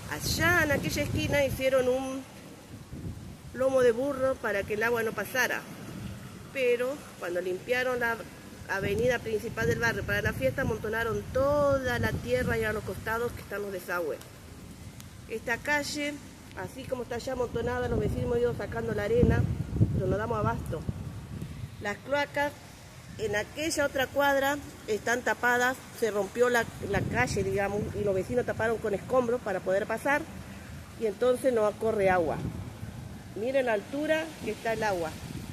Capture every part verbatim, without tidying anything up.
Allá en aquella esquina hicieron un lomo de burro para que el agua no pasara. Pero cuando limpiaron la avenida principal del barrio para la fiesta, amontonaron toda la tierra y a los costados que están los desagües. Esta calle, así como está ya amontonada, los vecinos hemos ido sacando la arena, pero no damos abasto. Las cloacas en aquella otra cuadra están tapadas, se rompió la, la calle, digamos, y los vecinos taparon con escombros para poder pasar, y entonces no corre agua. Miren la altura que está el agua.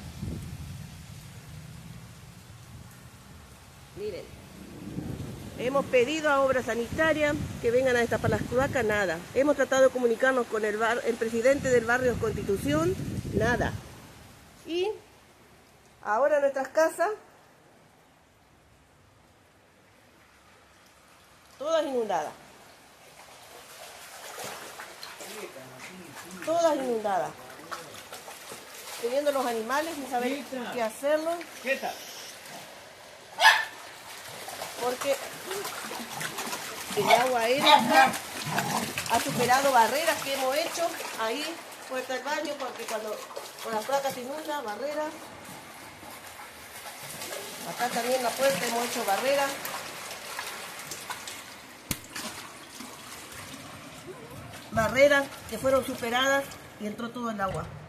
Miren. Hemos pedido a Obras Sanitarias que vengan a destapar las cloacas, nada. Hemos tratado de comunicarnos con el, bar, el presidente del barrio Constitución, nada. Y ahora nuestras casas, todas inundadas. Todas inundadas. Teniendo los animales, sin saber qué hacerlo. Porque el agua aérea ha superado barreras que hemos hecho ahí, puerta del baño, porque cuando con las placas se inunda, barreras. Acá también la puerta hemos hecho barreras. Barreras que fueron superadas y entró todo el agua.